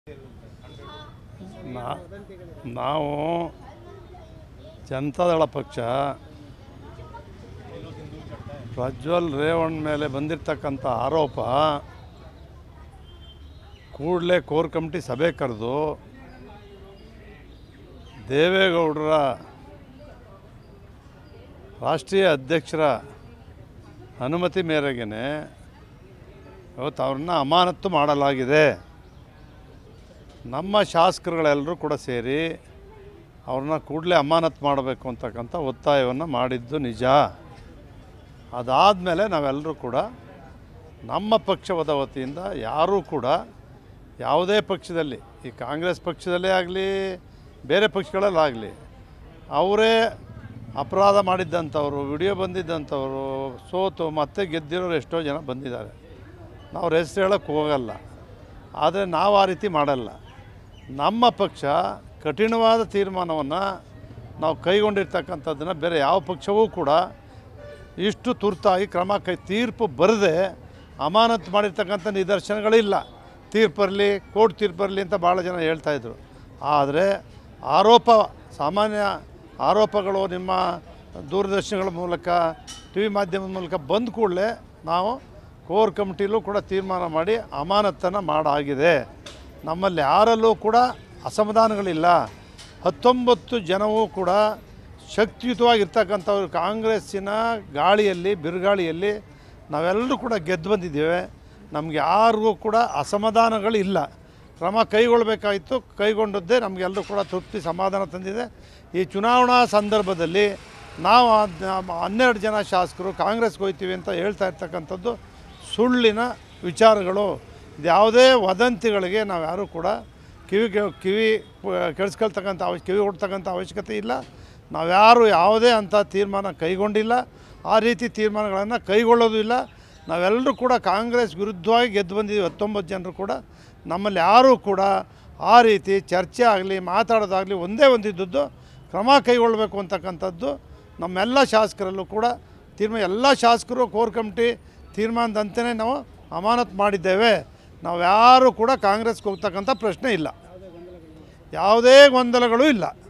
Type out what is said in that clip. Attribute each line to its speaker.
Speaker 1: ನಾವು ಜನತಾದಳ ಪಕ್ಷ ಪ್ರಜ್ವಲ್ ರೇವಣ್ಣ ಮೇಲೆ ಬಂದಿರತಕ್ಕಂಥ ಆರೋಪ ಕೂಡಲೇ ಕೋರ್ ಕಮಿಟಿ ಸಭೆ ಕರೆದು ದೇವೇಗೌಡರ ರಾಷ್ಟ್ರೀಯ ಅಧ್ಯಕ್ಷರ ಅನುಮತಿ ಮೇರೆಗೆ ಇವತ್ತು ಅವ್ರನ್ನ ಅಮಾನತು ಮಾಡಲಾಗಿದೆ. ನಮ್ಮ ಶಾಸಕರುಗಳೆಲ್ಲರೂ ಕೂಡ ಸೇರಿ ಅವ್ರನ್ನ ಕೂಡಲೇ ಅಮಾನತು ಮಾಡಬೇಕು ಅಂತಕ್ಕಂಥ ಒತ್ತಾಯವನ್ನು ಮಾಡಿದ್ದು ನಿಜ. ಅದಾದಮೇಲೆ ನಾವೆಲ್ಲರೂ ಕೂಡ ನಮ್ಮ ಪಕ್ಷದ ವತಿಯಿಂದ ಯಾರೂ ಕೂಡ ಯಾವುದೇ ಪಕ್ಷದಲ್ಲಿ, ಈ ಕಾಂಗ್ರೆಸ್ ಪಕ್ಷದಲ್ಲೇ ಆಗಲಿ ಬೇರೆ ಪಕ್ಷಗಳಲ್ಲಾಗಲಿ, ಅವರೇ ಅಪರಾಧ ಮಾಡಿದ್ದಂಥವ್ರು, ವಿಡಿಯೋ ಬಂದಿದ್ದಂಥವರು, ಸೋತು ಮತ್ತೆ ಗೆದ್ದಿರೋರು ಎಷ್ಟೋ ಜನ ಬಂದಿದ್ದಾರೆ. ನಾವು ಹೆಸರು ಹೇಳೋಕ್ಕೆ ಹೋಗಲ್ಲ, ಆದರೆ ನಾವು ಆ ರೀತಿ ಮಾಡಲ್ಲ. ನಮ್ಮ ಪಕ್ಷ ಕಠಿಣವಾದ ತೀರ್ಮಾನವನ್ನು ನಾವು ಕೈಗೊಂಡಿರ್ತಕ್ಕಂಥದ್ದನ್ನು ಬೇರೆ ಯಾವ ಪಕ್ಷವೂ ಕೂಡ ಇಷ್ಟು ತುರ್ತಾಗಿ ತೀರ್ಪು ಬರದೆ ಅಮಾನತು ಮಾಡಿರ್ತಕ್ಕಂಥ ನಿದರ್ಶನಗಳಿಲ್ಲ. ತೀರ್ಪರಲಿ, ಕೋರ್ಟ್ ತೀರ್ಪರಲಿ ಅಂತ ಭಾಳ ಜನ ಹೇಳ್ತಾಯಿದ್ರು. ಆದರೆ ಸಾಮಾನ್ಯ ಆರೋಪಗಳು ನಿಮ್ಮ ದೂರದರ್ಶನಗಳ ಮೂಲಕ, ಟಿ ವಿ ಮಾಧ್ಯಮದ ಮೂಲಕ ಬಂದ ಕೂಡಲೇ ನಾವು ಕೋರ್ ಕಮಿಟಿಲೂ ಕೂಡ ತೀರ್ಮಾನ ಮಾಡಿ ಅಮಾನತನ್ನು ಮಾಡಾಗಿದೆ. ನಮ್ಮಲ್ಲಿ ಯಾರಲ್ಲೂ ಕೂಡ ಅಸಮಾಧಾನಗಳಿಲ್ಲ. 19 ಜನವೂ ಕೂಡ ಶಕ್ತಿಯುತವಾಗಿರ್ತಕ್ಕಂಥವ್ರು. ಕಾಂಗ್ರೆಸ್ಸಿನ ಗಾಳಿಯಲ್ಲಿ, ಬಿರುಗಾಳಿಯಲ್ಲಿ ನಾವೆಲ್ಲರೂ ಕೂಡ ಗೆದ್ದು ಬಂದಿದ್ದೇವೆ. ನಮಗೆ ಯಾರಿಗೂ ಕೂಡ ಅಸಮಾಧಾನಗಳಿಲ್ಲ. ಕ್ರಮ ಕೈಗೊಳ್ಳಬೇಕಾಯಿತು, ಕೈಗೊಂಡದ್ದೇ ನಮಗೆಲ್ಲರೂ ಕೂಡ ತೃಪ್ತಿ, ಸಮಾಧಾನ ತಂದಿದೆ. ಈ ಚುನಾವಣಾ ಸಂದರ್ಭದಲ್ಲಿ ನಾವು 12 ಜನ ಶಾಸಕರು ಕಾಂಗ್ರೆಸ್ಗೆ ಹೋಗ್ತೀವಿ ಅಂತ ಹೇಳ್ತಾ ಇರ್ತಕ್ಕಂಥದ್ದು ಸುಳ್ಳಿನ ವಿಚಾರಗಳು. ಯಾವುದೇ ವದಂತಿಗಳಿಗೆ ನಾವು ಯಾರೂ ಕೂಡ ಕಿವಿ ಕೆಡಿಸ್ಕೊಳ್ತಕ್ಕಂಥ ಕಿವಿ ಕೊಡ್ತಕ್ಕಂಥ ಅವಶ್ಯಕತೆ ಇಲ್ಲ. ನಾವ್ಯಾರು ಯಾವುದೇ ಅಂಥ ತೀರ್ಮಾನ ಕೈಗೊಂಡಿಲ್ಲ, ಆ ರೀತಿ ತೀರ್ಮಾನಗಳನ್ನು ಕೈಗೊಳ್ಳೋದು ಇಲ್ಲ. ನಾವೆಲ್ಲರೂ ಕೂಡ ಕಾಂಗ್ರೆಸ್ ವಿರುದ್ಧವಾಗಿ ಗೆದ್ದು ಬಂದಿದ್ದೀವಿ. 19 ಜನರು ಕೂಡ. ನಮ್ಮಲ್ಲಿ ಯಾರೂ ಕೂಡ ಆ ರೀತಿ ಚರ್ಚೆ ಆಗಲಿ, ಮಾತಾಡೋದಾಗಲಿ ಒಂದೇ ಒಂದಿದ್ದದ್ದು ಕ್ರಮ ಕೈಗೊಳ್ಳಬೇಕು ಅಂತಕ್ಕಂಥದ್ದು ನಮ್ಮೆಲ್ಲ ಶಾಸಕರಲ್ಲೂ ಕೂಡ ಎಲ್ಲ ಶಾಸಕರು ಕೋರ್ ಕಮಿಟಿ ತೀರ್ಮಾನದಂತೆಯೇ ನಾವು ಅಮಾನತು ಮಾಡಿದ್ದೇವೆ. ನಾವು ಯಾರೂ ಕೂಡ ಕಾಂಗ್ರೆಸ್ಗೆ ಹೋಗ್ತಕ್ಕಂಥ ಪ್ರಶ್ನೆ ಇಲ್ಲ, ಯಾವುದೇ ಗೊಂದಲಗಳು ಇಲ್ಲ.